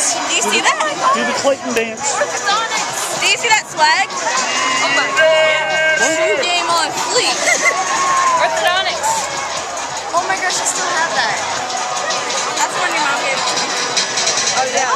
Do you see that? Do the Clayton dance. Do you see that swag? Game on fleek.